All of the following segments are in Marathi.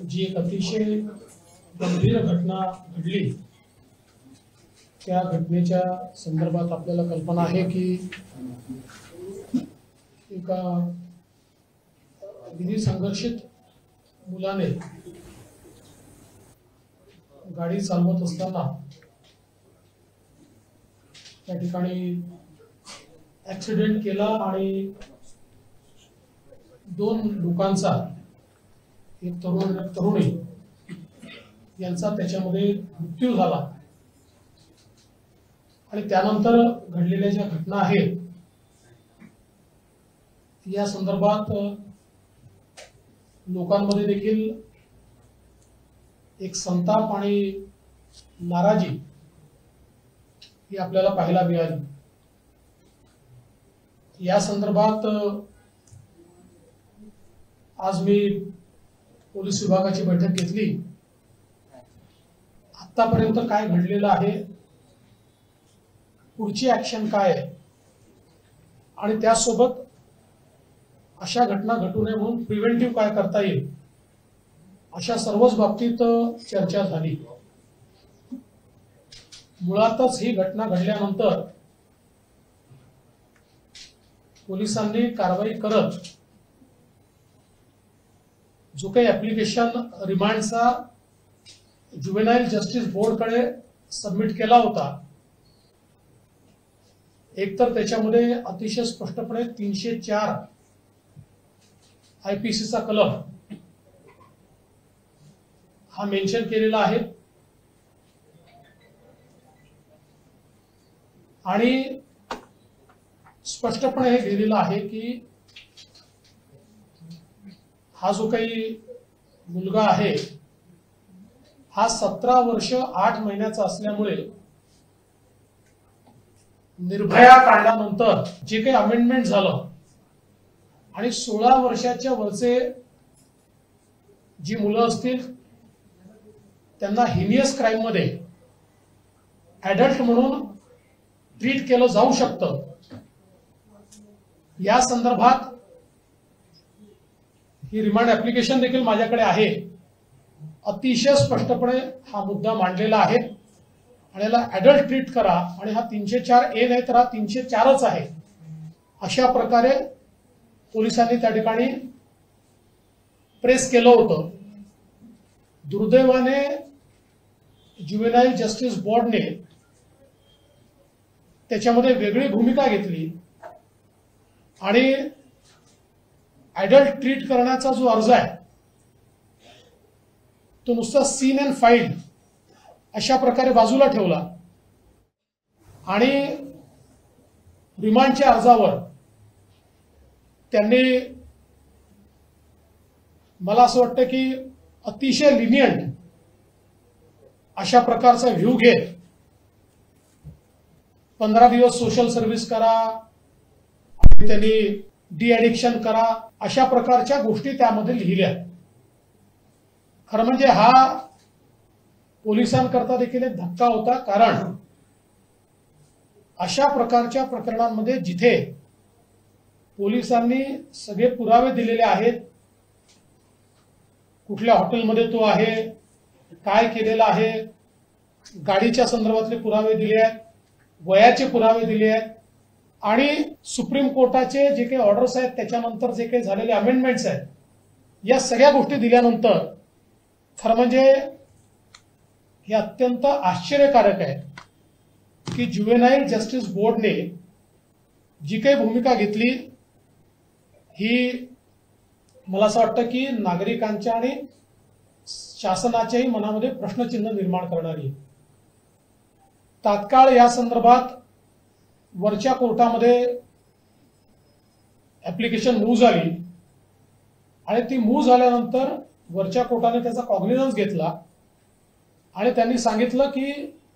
जी एक अतिशय गंभीर घटना घडली त्या घटनेच्या संदर्भात आपल्याला कल्पना आहे की एका अगदी संघर्षित मुलाने गाडी चालवत असताना त्या ठिकाणी ॲक्सिडेंट केला आणि दोन लोकांचा, एक तरुण एक तरुणी यांचा त्याच्यामध्ये मृत्यू झाला। आणि त्यानंतर घडलेल्या ज्या घटना आहेत या संदर्भात लोकांमध्ये देखील एक संताप आणि नाराजी ही आपल्याला पाहायला मिळाली। या संदर्भात आज मी पोलीस विभागाची बैठक घेतली। आतापर्यंत काय घडलेलं आहे, पुढची ऍक्शन काय आहे आणि त्यासोबत अशा घटना घडू नये म्हणून प्रिव्हेंटिव्ह काय करता येईल अशा सर्वच बाबतीत चर्चा झाली। मुळातच ही घटना घडल्यानंतर पोलिसांनी कारवाई करत जो काही ऍप्लिकेशन रिमांडचा ज्युव्हेनाइल जस्टिस बोर्डकडे सबमिट केला होता, एकतर त्याच्यामध्ये अतिशय स्पष्टपणे 304 आयपीसीचा कलम हा मेन्शन केलेला आहे आणि स्पष्टपणे हे लिहिलेलं आहे की हा जो काही मुलगा आहे हा 17 वर्ष 8 महिन्याचा असल्यामुळे निर्भया कायद्यानंतर जे काही अमेंडमेंट झालं आणि 16 वर्षाच्या वरचे जी मुलं असतील त्यांना हिनियस क्राईम मध्ये ऍडल्ट म्हणून ट्रीट केलं जाऊ शकतं। या संदर्भात ही रिमांड ऍप्लिकेशन देखील माझ्याकडे आहे। अतिशय स्पष्टपणे हा मुद्दा मांडलेला आहे आणि याला ऍडल्ट ट्रीट करा आणि हा 304A नाही तर हा 304च आहे अशा प्रकारे पोलिसांनी त्या ठिकाणी प्रेस केलं होतं। दुर्दैवाने ज्युव्हेनाइल जस्टिस बोर्डने त्याच्यामध्ये वेगळी भूमिका घेतली आणि ऍडल्ट ट्रीट करण्याचा जो अर्ज आहे तो नुसता सीन अँड फाईल अशा प्रकारे बाजूला ठेवला आणि रिमांडच्या अर्जावर त्यांनी मला असं वाटतं की अतिशय लिनियंट अशा प्रकारचा व्ह्यू घेत 15 दिवस सोशल सर्व्हिस करा, त्यांनी डी ॲडिक्शन करा, अशा प्रकारच्या गोष्टी त्यामध्ये लिहिल्या। खरं म्हणजे हा पोलिसांकरता देखील एक धक्का होता, कारण अशा प्रकारच्या प्रकरणांमध्ये जिथे पोलिसांनी सगळे पुरावे दिलेले आहेत, कुठल्या हॉटेलमध्ये तो आहे, काय केलेलं आहे, गाडीच्या संदर्भातले पुरावे दिले आहेत, वयाचे पुरावे दिले आहेत आणि सुप्रीम कोर्टाचे जे काही ऑर्डर्स आहेत त्याच्यानंतर जे काही झालेले अमेंडमेंट्स आहेत, या सगळ्या गोष्टी दिल्यानंतर खरं म्हणजे हे अत्यंत आश्चर्यकारक आहे की ज्युव्हेनाइल जस्टिस बोर्डने जी काही भूमिका घेतली ही मला असं वाटतं की नागरिकांच्या आणि शासनाच्याही मनामध्ये प्रश्नचिन्ह निर्माण करणारी। तात्काळ या संदर्भात वरच्या कोर्टामध्ये ऍप्लिकेशन मूव्ह झाली आणि ती मूव्ह झाल्यानंतर वरच्या कोर्टाने त्याचा कॉग्निझन्स घेतला आणि त्यांनी सांगितलं की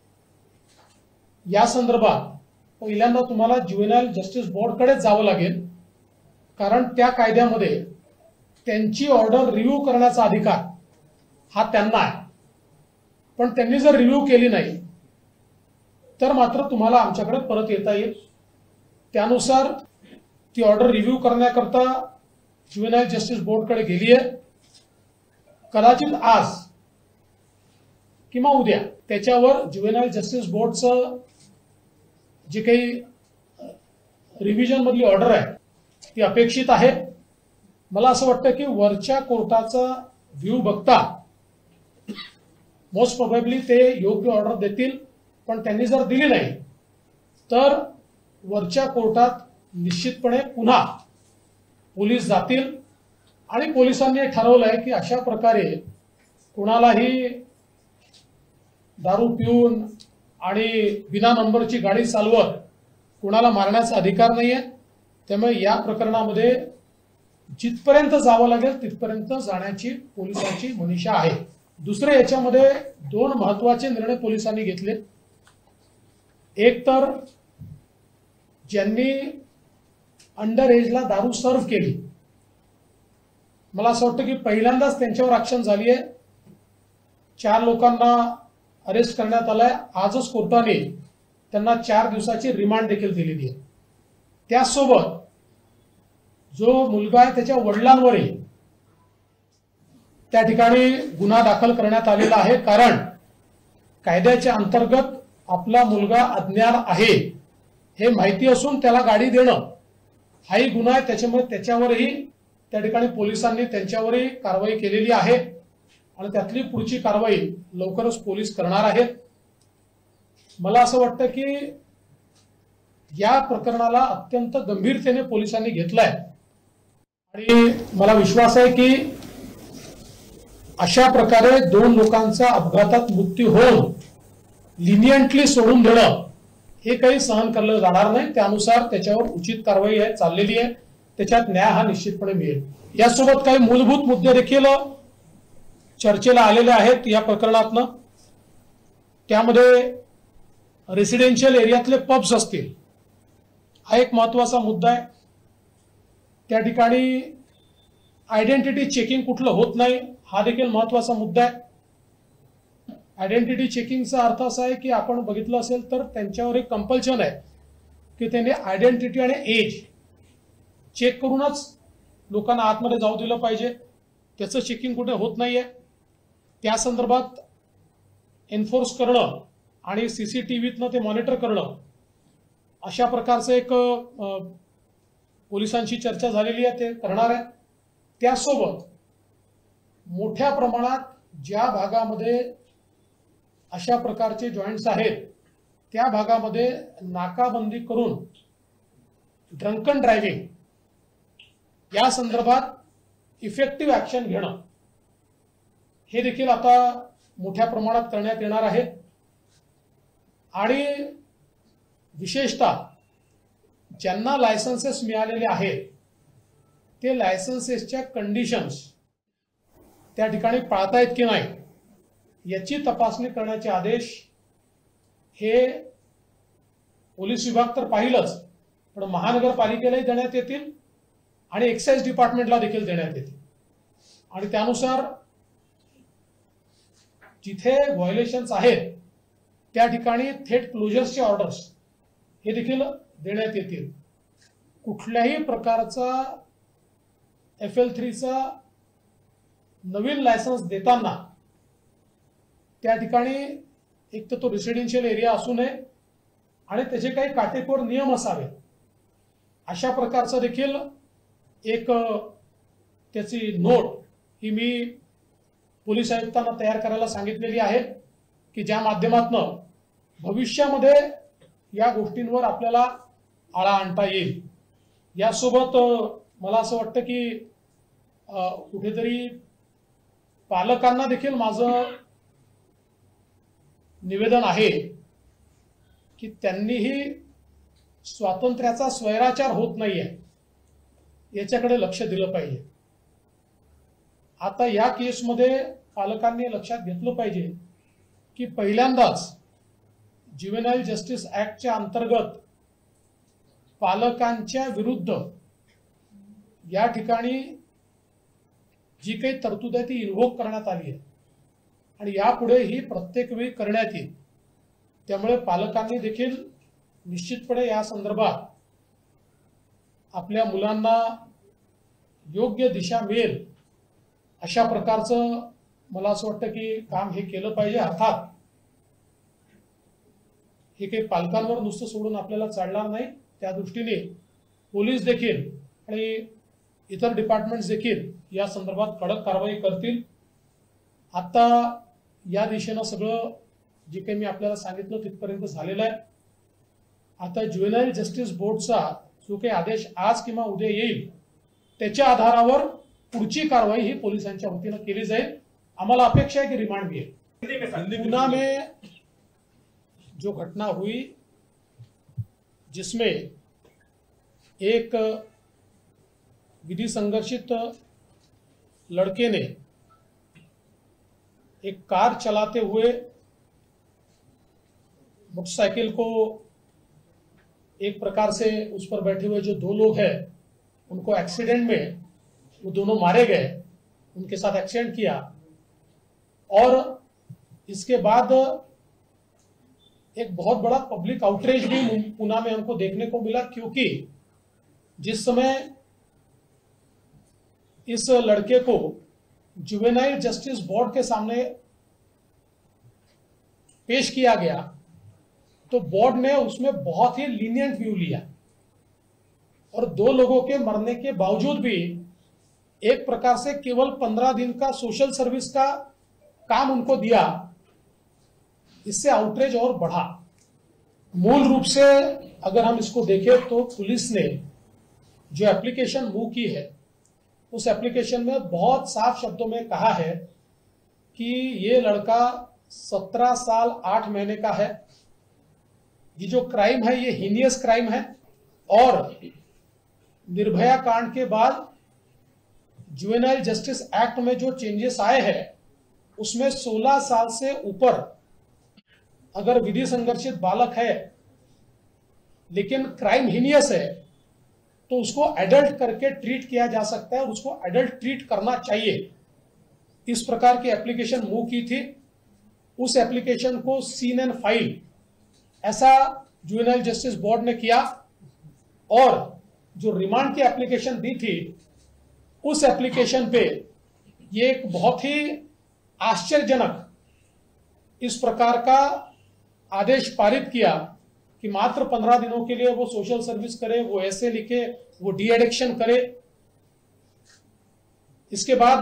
या संदर्भात पहिल्यांदा तुम्हाला ज्युव्हेनाइल जस्टिस बोर्डकडे जावं लागेल, कारण त्या कायद्यामध्ये त्यांची ऑर्डर रिव्ह्यू करण्याचा अधिकार हा त्यांना आहे, पण त्यांनी जर रिव्ह्यू केली नाही तर मात्र तुम्हाला आमच्याकडे परत येता येईल। त्यानुसार ती ऑर्डर रिव्ह्यू करण्याकरता ज्युव्हेनाइल जस्टिस बोर्डकडे गेली आहे कदाचित आज किंवा उद्या त्याच्यावर ज्युव्हेनाईल जस्टिस बोर्डचं जे काही रिव्हिजन मधली ऑर्डर आहे ती अपेक्षित आहे. मला असं वाटतं की वरच्या कोर्टाचा व्ह्यू बघता मोस्ट प्रोबेबली ते योग्य ऑर्डर देतील, पण त्यांनी जर दिली नाही तर वरच्या कोर्टात निश्चितपणे पुन्हा पोलीस जातील आणि पोलिसांनी ठरवलंय की अशा प्रकारे कुणालाही दारू पिऊन आणि बिना नंबरची गाडी चालवत कुणाला मारण्याचा अधिकार नाहीये. त्यामुळे या प्रकरणामध्ये जिथपर्यंत जावं लागेल तिथपर्यंत जाण्याची पोलिसांची मनीषा आहे. दुसरे याच्यामध्ये दोन महत्वाचे निर्णय पोलिसांनी घेतले. एक तर ज्यांनी अंडर एजला दारू सर्व्ह केली, मला असं वाटतं की पहिल्यांदाच त्यांच्यावर ऍक्शन झाली आहे. 4 लोकांना अरेस्ट करण्यात आलाय. आजच कोर्टाने त्यांना 4 दिवसाची रिमांड देखील दिलेली आहे. त्यासोबत जो मुलगा आहे त्याच्या वडिलांवरही त्या ठिकाणी गुन्हा दाखल करण्यात आलेला आहे, कारण कायद्याच्या अंतर्गत आपला मुलगा अज्ञान आहे हे माहिती असून त्याला गाडी देणं हाही गुन्हा आहे. त्याच्यामुळे त्याच्यावरही त्या ठिकाणी पोलिसांनी त्यांच्यावरही कारवाई केलेली आहे आणि त्यातली पुढची कारवाई लवकरच पोलीस करणार आहेत. मला असं वाटतं की या प्रकरणाला अत्यंत गंभीरतेने पोलिसांनी घेतलंय आणि मला विश्वास आहे की अशा प्रकारे 2 लोकांचा अपघातात मृत्यू होऊन लिनियंटली सोडून देणं हे काही सहन केलं जाणार नाही. त्यानुसार त्याच्यावर उचित कारवाई आहे चाललेली आहे. त्याच्यात न्याय हा निश्चितपणे मिळेल. यासोबत काही मूलभूत मुद्दे देखील चर्चेला आलेले आहेत या प्रकरणातनं. त्यामध्ये रेसिडेन्शियल एरियातले पब्स असतील हा एक महत्वाचा मुद्दा आहे. त्या ठिकाणी आयडेंटिटी चेकिंग कुठलं होत नाही हा देखील महत्वाचा मुद्दा आहे. आयडेंटिटी चेकिंगचा अर्थ असा आहे की आपण बघितलं असेल तर त्यांच्यावर एक कंपल्शन आहे की त्यांनी आयडेंटिटी आणि एज चेक करूनच लोकांना आतमध्ये जाऊ दिलं पाहिजे. त्याचं चेकिंग कुठे होत नाहीये. त्या संदर्भात एन्फोर्स करणं आणि सीसीटीव्हीतनं ते मॉनिटर करणं अशा प्रकारचं एक पोलिसांची चर्चा झालेली आहे, ते करणार आहे. त्यासोबत मोठ्या प्रमाणात ज्या भागामध्ये अशा प्रकारचे जॉईंट्स आहेत त्या भागामध्ये नाकाबंदी करून ड्रंकन ड्रायव्हिंग या संदर्भात इफेक्टिव्ह ऍक्शन घेणं हे देखील आता मोठ्या प्रमाणात करण्यात येणार आहे. आणि विशेषतः ज्यांना लायसन्सेस मिळालेले आहेत ते लायसन्सेसच्या कंडिशन्स त्या ठिकाणी पाळतायत की नाही याची तपासणी करण्याचे आदेश हे पोलीस विभाग तर पाहिलंच, पण महानगरपालिकेलाही देण्यात येतील आणि एक्साइज डिपार्टमेंटला देखील देण्यात येतील. आणि त्यानुसार जिथे व्हायोलेशन्स आहेत त्या ठिकाणी थेट क्लोजर्सचे ऑर्डर्स हे देखील देण्यात येतील. कुठल्याही प्रकारचा FL3चा नवीन लायसन्स देताना त्या ठिकाणी एक तर तो रेसिडेन्शियल एरिया असू नये आणि त्याचे काही काटेकोर नियम असावेत. अशा प्रकारचं देखील एक त्याची नोट ही मी पोलीस आयुक्तांना तयार करायला सांगितलेली आहे की ज्या माध्यमातून भविष्यामध्ये या गोष्टींवर आपल्याला आळा आणता येईल. यासोबत मला असं वाटतं की कुठेतरी पालकांना देखील माझं निवेदन आहे की त्यांनीही स्वातंत्र्याचा स्वैराचार होत नाहीये याच्याकडे लक्ष दिलं पाहिजे. आता या केसमध्ये पालकांनी लक्षात घेतलं पाहिजे की पहिल्यांदाच ज्युव्हेनाईल जस्टिस ऍक्टच्या अंतर्गत पालकांच्या विरुद्ध या ठिकाणी जी काही तरतूद आहे ती इन्व्होक करण्यात आली आहे आणि यापुढे ही प्रत्येक वेळी करण्यात येईल. त्यामुळे पालकांनी देखील निश्चितपणे या संदर्भात आपल्या मुलांना योग्य दिशा मिळेल अशा प्रकारचं मला असं वाटतं की काम हे केलं पाहिजे. अर्थात हे काही पालकांवर नुसतं सोडून आपल्याला चालणार नाही. त्या दृष्टीने पोलीस देखील आणि इतर डिपार्टमेंट्स देखील या संदर्भात कडक कारवाई करतील. आता या दिशेनं सगळं जे काही मी आपल्याला सांगितलं तिथपर्यंत झालेलं आहे. आता ज्युव्हेनाईल जस्टिस बोर्डचा जो काही आदेश आज किंवा उद्या येईल त्याच्या आधारावर पुढची कारवाई ही पोलिसांच्या वतीनं केली जाईल. आम्हाला अपेक्षा है कि रिमांड भी है. गुना में जो घटना हुई जिसमें एक विधि संघर्षित लड़के ने एक कार चलाते हुए मोटरसाइकिल को एक प्रकार से उस पर बैठे हुए जो दो लोग हैं उनको एक्सीडेंट में वो दोनों मारे गए, उनके साथ एक्सीडेंट किया. और इसके बाद एक बहुत बड़ा पब्लिक आउटरीच भी पुणे में हमको देखने को मिला, क्योंकि जिस समय इस लड़के को जुवेनाइल जस्टिस बोर्ड के सामने पेश किया गया तो बोर्ड ने उसमें बहुत ही लीनियंट व्यू लिया और दो लोगों के मरने के बावजूद भी एक प्रकार से केवल 15 दिन का सोशल सर्विस का काम उनको दिया. इससे आउटरीच और बढ़ा. मूल रूप से अगर हम इसको देखें तो पुलिस ने जो एप्लीकेशन मूव की है उस एप्लीकेशन में बहुत साफ शब्दों में कहा है कि ये लड़का 17 साल 8 महीने का है. ये जो क्राइम है ये हीनियस क्राइम है और निर्भया कांड के बाद जुवेनाइल जस्टिस एक्ट में जो चेंजेस आए हैं उसमें 16 साल से ऊपर अगर विधि संघर्षित बालक है लेकिन क्राइम हीनियस है तो उसको एडल्ट करके ट्रीट किया जा सकता है और उसको एडल्ट ट्रीट करना चाहिए. इस प्रकार की एप्लीकेशन मूव की थी. उस एप्लीकेशन को सीन एंड फाइल ऐसा जुवेनाइल जस्टिस बोर्ड ने किया और जो रिमांड की एप्लीकेशन दी थी उस एप्लीकेशन पे ये एक बहुत ही आश्चर्यजनक इस प्रकार का आदेश पारित किया कि मात्र 15 दिनों के लिए वो सोशल सर्विस करे, वो ऐसे लिखे, वो डी एडिक्शन करे. इसके बाद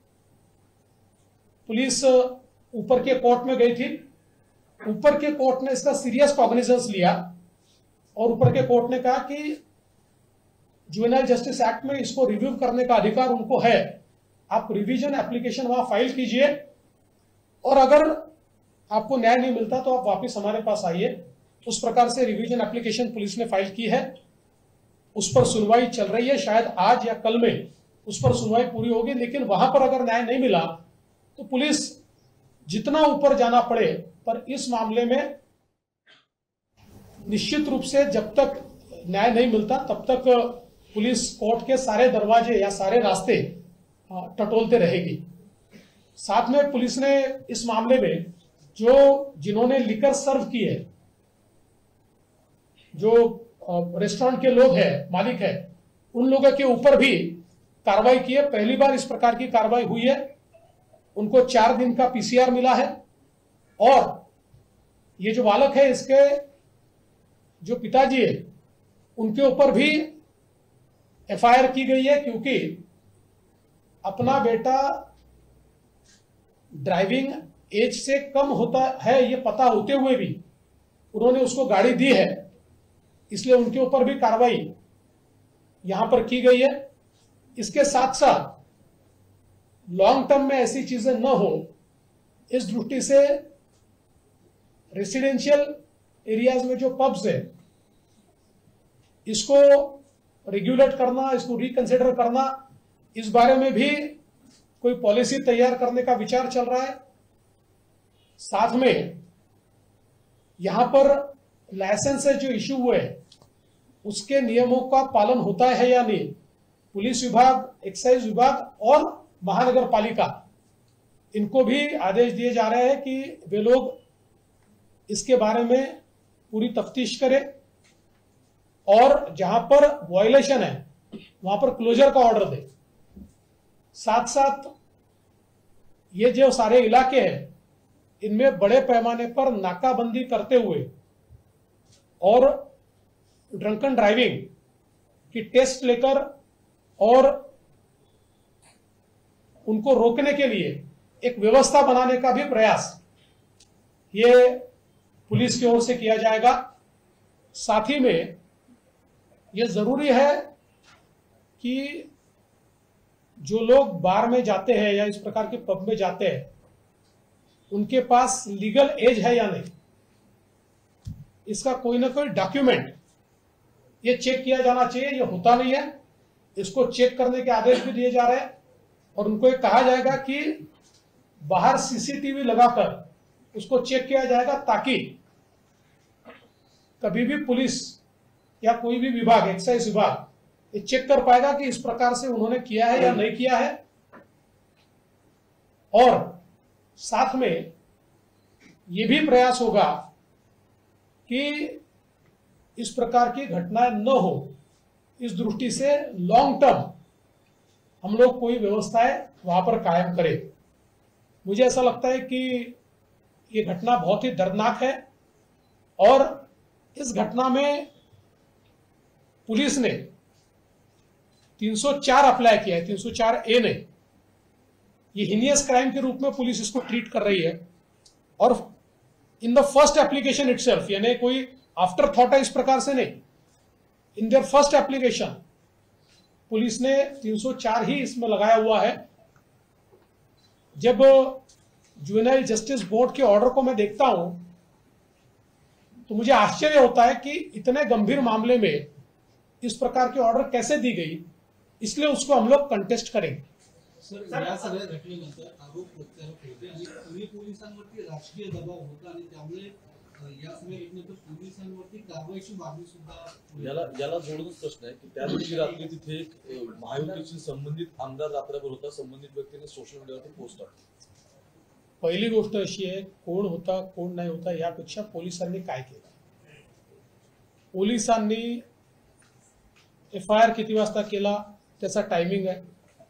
पुलिस ऊपर के कोर्ट में गई थी. ऊपर के कोर्ट ने इसका सीरियस कॉग्निजेंस लिया और ऊपर के कोर्ट ने कहा कि जुवेनाइल जस्टिस एक्ट में इसको रिव्यू करने का अधिकार उनको है. आप रिवीजन एप्लीकेशन वहां फाइल कीजिए और अगर आपको न्याय नहीं मिलता तो आप वापस हमारे पास आइए. उस प्रकार से रिवीजन एप्लीकेशन पुलिस ने फाइल की है. उस पर सुनवाई चल रही है. शायद आज या कल में उस पर सुनवाई पूरी होगी. लेकिन वहां पर अगर न्याय नहीं मिला तो पुलिस जितना ऊपर जाना पड़े पर इस मामले में निश्चित रूप से जब तक न्याय नहीं मिलता तब तक पुलिस कोर्ट के सारे दरवाजे या सारे रास्ते टटोलते रहेगी. साथ में पुलिस ने इस मामले में जिन्होंने लिकर सर्व की है, जो रेस्टोरेंट के लोग हैं, मालिक है, उन लोगों के ऊपर भी कार्रवाई की है. पहली बार इस प्रकार की कार्रवाई हुई है. उनको 4 दिन का पीसीआर मिला है और ये जो बालक है इसके जो पिताजी है उनके ऊपर भी एफआईआर की गई है, क्योंकि अपना बेटा ड्राइविंग एज से कम होता है ये पता होते हुए भी उन्होंने उसको गाड़ी दी है. इसलिए उनके ऊपर भी कार्रवाई यहां पर की गई है. इसके साथ साथ लॉन्ग टर्म में ऐसी चीजें न हो इस दृष्टि से रेसिडेंशियल एरियाज में जो पब्स है इसको रेगुलेट करना, इसको रिकंसिडर करना, इस बारे में भी कोई पॉलिसी तैयार करने का विचार चल रहा है. साथ में यहां पर लाइसेंस जो इश्यू हुए उसके नियमों का पालन होता है या नहीं, पुलिस विभाग, एक्साइज विभाग और महानगर पालिका इनको भी आदेश दिए जा रहे हैं कि वे लोग इसके बारे में पूरी तफ्तीश करें और जहां पर वायलेशन है वहां पर क्लोजर का ऑर्डर दे. साथ साथ ये जो सारे इलाके हैं इनमें बड़े पैमाने पर नाकाबंदी करते हुए और ड्रंकन ड्राइविंग की टेस्ट लेकर और उनको रोकने के लिए एक व्यवस्था बनाने का भी प्रयास ये पुलिस की ओर से किया जाएगा। साथ ही में ये जरूरी है कि जो लोग बार में जाते हैं या इस प्रकार के पब में जाते हैं उनके पास लीगल एज है या नहीं, इसका कोई ना कोई डॉक्यूमेंट ये चेक किया जाना चाहिए। ये होता नहीं है, इसको चेक करने के आदेश भी दिए जा रहे हैं और उनको ये कहा जाएगा कि बाहर सीसीटीवी लगाकर उसको चेक किया जाएगा ताकि कभी भी पुलिस या कोई भी विभाग, एक्साइज विभाग ये चेक कर पाएगा कि इस प्रकार से उन्होंने किया है या नहीं किया है। और साथ में ये भी प्रयास होगा कि इस प्रकार की घटनाएं न हो, इस दृष्टि से लॉन्ग टर्म हम लोग कोई व्यवस्थाएं वहां पर कायम करें। मुझे ऐसा लगता है कि ये घटना बहुत ही दर्दनाक है और इस घटना में पुलिस ने 304 अप्लाई किया है, 304A ने। ये हिनियस क्राइम के रूप में पुलिस इसको ट्रीट कर रही है और in the first application itself, यानी कोई आफ्टर थॉट है इस प्रकार से नहीं, in their first application police ने 304 ही इसमें लगाया हुआ है। जब जुवेनाइल जस्टिस बोर्ड के ऑर्डर को मैं देखता हूं तो मुझे आश्चर्य होता है कि इतने गंभीर मामले में इस प्रकार की ऑर्डर कैसे दी गई, इसलिए उसको हम लोग कंटेस्ट करेंगे। सर, या सगळ्या घटनेनंतर आरोप प्रत्यारोप होते आणि पुणे पोलिसांवरती राजकीय दबाव होता आणि त्यामुळे या सगळ्या घटनेनंतर पोलिसांवरती कारवाईची मागणी सुद्धा याला जोडूनच प्रश्न आहे की त्या दिवशी रात्री तिथे एक महायुतीशी संबंधित आमदार रात्रभर होता, संबंधित व्यक्तीने सोशल मीडियावरती पोस्ट टाकली। पहिली गोष्ट अशी आहे, कोण होता कोण नाही होता यापेक्षा पोलिसांनी काय केलं। पोलिसांनी FIR किती वाजता केला त्याचा टायमिंग आहे।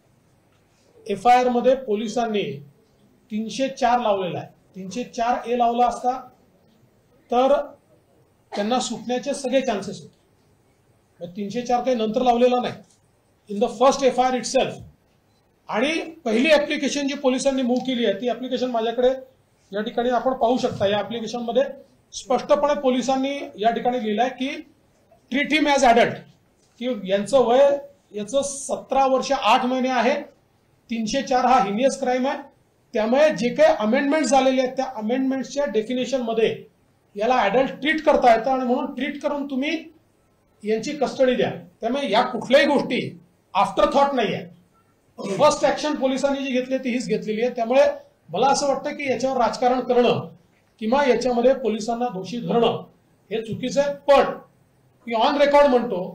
FIR मध्ये पोलिसांनी 304 लावलेला आहे। 304A लावला असता तर त्यांना सुटण्याचे सगळे चान्सेस होते। 304 काही नंतर लावलेला नाही, in the first FIR itself. आणि पहिली ऍप्लिकेशन जी पोलिसांनी मूव्ह केली आहे ती ऍप्लिकेशन माझ्याकडे या ठिकाणी आपण पाहू शकता। या ऍप्लिकेशन मध्ये स्पष्टपणे पोलिसांनी या ठिकाणी लिहिलंय की ट्रीट हिम ॲज ॲडल्ट, की यांचं वय याचं 17 वर्ष 8 महिने आहे। 304 हा हिनियस क्राइम आहे, त्यामुळे जे काही अमेंडमेंट झालेले आहेत त्या अमेंडमेंटच्या डेफिनेशन मध्ये याला ॲडल्ट ट्रीट करता येतं आणि म्हणून ट्रीट करून तुम्ही यांची कस्टडी द्या। त्यामुळे या कुठल्याही गोष्टी आफ्टर थॉट नाही आहे। फर्स्ट ऍक्शन पोलिसांनी जी घेतली ती हीच घेतलेली आहे। त्यामुळे मला असं वाटतं की याच्यावर राजकारण करणं किंवा याच्यामध्ये पोलिसांना दोषी धरणं हे चुकीचं आहे। पण मी ऑन रेकॉर्ड म्हणतो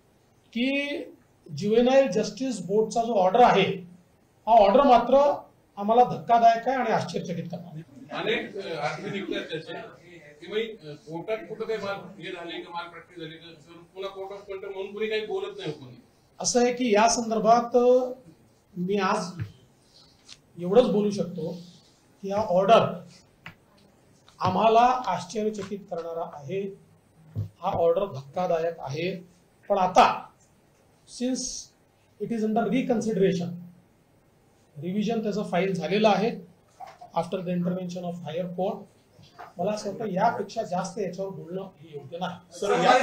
की ज्युवेनाइल जस्टिस बोर्डचा जो ऑर्डर आहे हा ऑर्डर मात्र आम्हाला धक्कादायक आहे आणि आश्चर्यचकित करणार। अनेक आठवणी निघतात त्याचे की भाई कोर्टात कुठं काही माल हे झाले की माल प्रॅक्टिस झाली तर पुन्हा कोर्ट ऑफ कंटेम्प्ट म्हणून कोणी काही बोलत नाही कोणी। असं आहे की या संदर्भात मी आज एवढंच बोलू शकतो की हा ऑर्डर आम्हाला आश्चर्यचकित करणारा आहे, हा ऑर्डर धक्कादायक आहे। पण आता since it is under reconsideration, revision त्याचं फाईल झालेलं आहे after the intervention of higher court, मला असं वाटतं यापेक्षा जास्त याच्यावर बोलणं हे योग्य नाही। सर, या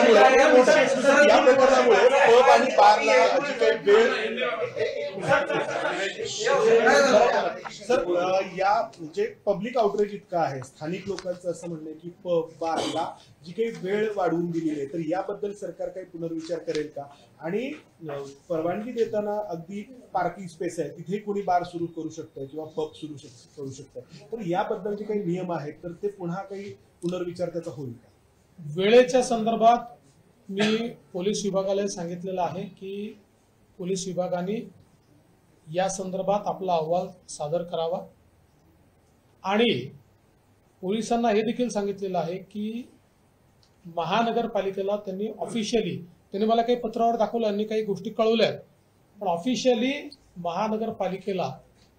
प्रकरणामुळे पब आणि बारला जी काही वेळ सर या म्हणजे पब्लिक आउटरीच इतका आहे, स्थानिक लोकांचं असं म्हणणं आहे की पब बारला जी काही वेळ वाढवून दिलेली आहे तर याबद्दल सरकार काही पुनर्विचार करेल का? आणि परवानगी देताना अगदी पार्किंग स्पेस आहे तिथे कोणी बार सुरू करू शकतं किंवा पब सुरू करू शकतं, तर याबद्दल जे काही नियम आहेत तर ते पुन्हा काही पुनर्विचार त्याचा होईल का? वेळेच्या संदर्भात मी पोलीस विभागाला सांगितलेलं आहे की पोलीस विभागाने या संदर्भात आपला अहवाल सादर करावा आणि पोलिसांना हे देखील सांगितलेलं आहे की महानगरपालिकेला त्यांनी ऑफिशियली, त्यांनी मला काही पत्रावर दाखवलं, यांनी काही गोष्टी कळवल्या, पण ऑफिशियली महानगरपालिकेला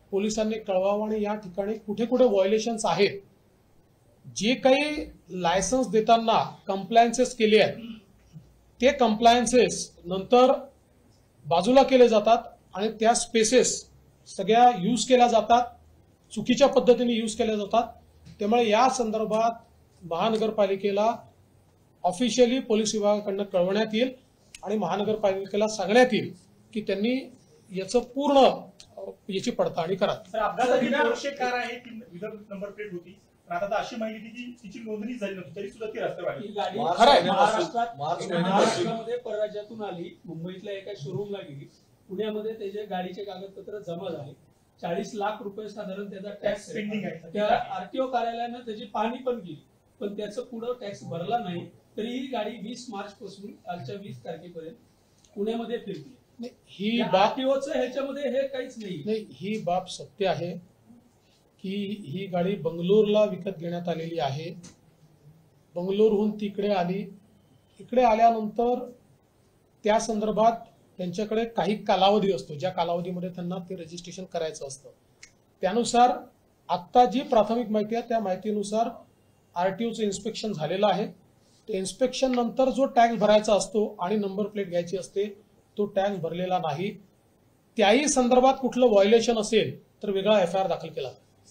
पोलिसांनी कळवावं आणि या ठिकाणी कुठे कुठे व्हायोलेशन्स आहेत, जे काही लायसन्स देताना कंप्लायन्सेस केले आहेत ते कंप्लायन्सेस नंतर बाजूला केले जातात आणि त्या स्पेसेस सगळ्या यूज केल्या जातात, चुकीच्या पद्धतीने यूज केल्या जातात. त्यामुळे या संदर्भात महानगरपालिकेला ऑफिशियली पोलीस विभागाकडनं कळवण्यात येईल आणि महानगरपालिकेला सांगण्यात येईल की त्यांनी याचं पूर्ण याची पडताळणी करावी. तर अपघाताची पोर्शे कार आहे ती विदाउट नंबर प्लेट होती, पण आता अशी माहिती की तिची नोंदणी झाली नव्हती तरी सुद्धा ती रस्त्यावर आली. ही गाडी खरं आहे. महाराष्ट्रामध्ये परराज्यातून आली, मुंबईतल्या एका शोरूमला गेली, पुण्यामध्ये त्याचे गाडीचे कागदपत्र जमा झाले, 40 लाख रुपये साधारण त्याचा टॅक्स पेंडिंग आहे. त्या आरटीओ कार्यालयानं त्याची पाहणी पण केली, पण त्याचं पुढं टॅक्स भरला नाही. तरी ही गाडी 20 मार्च पासून कालच्या 20 तारखेपर्यंत पुण्यामध्ये फिरली. ही बाब आरटीओचं ह्याच्यामध्ये हे काहीच नाही. ही बाब सत्य आहे की ही गाडी बंगलोरला विकत घेण्यात आलेली आहे. बंगलोरहून तिकडे आली. इकडे आल्यानंतर त्या संदर्भात त्यांच्याकडे काही कालावधी असतो, ज्या कालावधीमध्ये त्यांना ते रजिस्ट्रेशन करायचं असतं. त्यानुसार आत्ता जी प्राथमिक माहिती आहे त्या माहितीनुसार आरटीओचं इन्स्पेक्शन झालेलं आहे. ते इन्स्पेक्शन नंतर जो टॅक्स भरायचा असतो आणि नंबर प्लेट घ्यायची असते तो टॅक्स भरलेला नाही. त्याही संदर्भात कुठलं व्हायोलेशन असेल तर वेगळा FIR दाखल केला.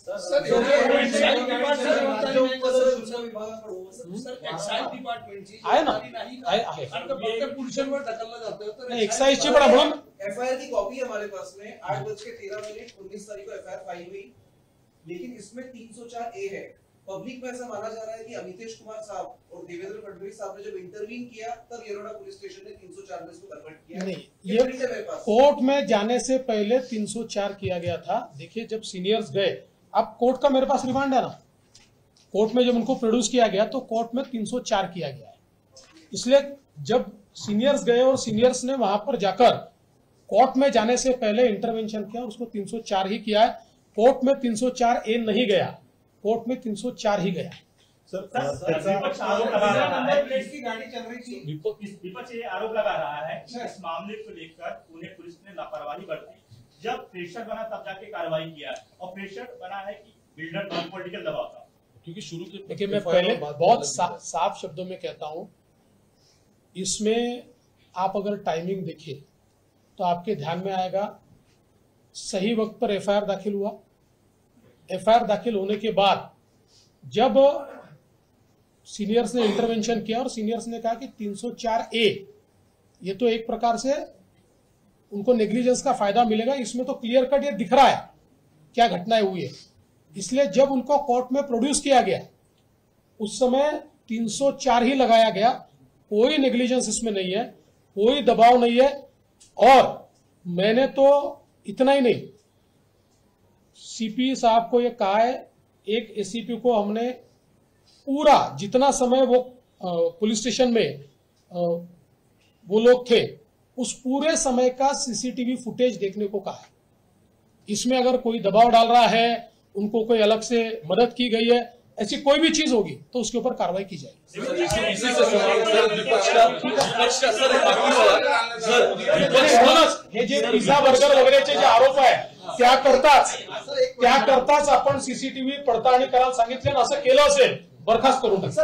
आहे ना, आहे. एक्साइजची पण म्हणून FIR की कॉपी है हमारे पास में 8:13 19 तारीख को FIR फाइल हुई, लेकिन इसमें 304A है. पब्लिक में ऐसा माना जा रहा है कि अमितेश कुमार साहब और देवेंद्र फडणवीस साहब ने जब इंटरवीन किया तब येरोडा पुलिस स्टेशन ने 304 में इसको कन्वर्ट किया. नहीं, ये कोर्ट में जाने से पहले 304 किया गया था. देखिए जब सीनियर्स गए, अब कोर्ट का मेरे पास रिमांड है ना, कोर्ट में जब उनको प्रोड्यूस किया गया तो कोर्ट में 304 किया गया है. इसलिए जब सीनियर्स गए और सीनियर्स ने वहां पर जाकर कोर्ट में जाने से पहले इंटरवेंशन किया, उसको 304 ही किया है. कोर्ट में 304A नहीं गया, कोर्ट में 304 ही गया. विपक्ष आरोप लगा रहा है, की गाड़ी चल रही थी. विपक्ष ये आरोप लगा रहा है कि इस मामले को लेकर पुणे पुलिस ने लापरवाही बरती. जब प्रेशर बना तब जाके कार्रवाई किया है, और प्रेशर बना है कि बिल्डर नॉन पॉलिटिकल दबाव था. क्योंकि शुरू के देखिए मैं पहले बहुत साफ शब्दों में कहता हूं, इसमें आप अगर टाइमिंग देखिए तो आपके ध्यान में आएगा सही वक्त पर FIR दाखिल हुआ. FIR दाखिल होने के बाद जब सीनियर्स ने इंटरवेंशन किया और सीनियर्स ने कहा कि 304A ये तो एक प्रकार से उनको नेग्लिजेंस का फायदा मिलेगा, इसमें तो क्लियर कट ये दिख रहा है क्या घटनाएं हुई है. इसलिए जब उनको कोर्ट में प्रोड्यूस किया गया उस समय 304 ही लगाया गया. कोई नेग्लिजेंस इसमें नहीं है, कोई दबाव नहीं है. और मैंने तो इतना ही नहीं, CP साहब को ये कहा है, एक ACP को हमने पूरा जितना समय वो पुलिस स्टेशन में वो लोग थे उस पूरे समय का CCTV फुटेज देखने को कहा है. इसमें अगर कोई दबाव डाल रहा है, उनको कोई अलग से मदद की गई है, ऐसी कोई भी चीज होगी तो उसके ऊपर कार्रवाई की जाएगी. हे जे पिझ्झा बर्गर वगैरेचे जे आरोप आहे त्याकरताच आपण CCTV पडताळणी करायला सांगितले, असं केलं असेल बरखास्त करून टाका.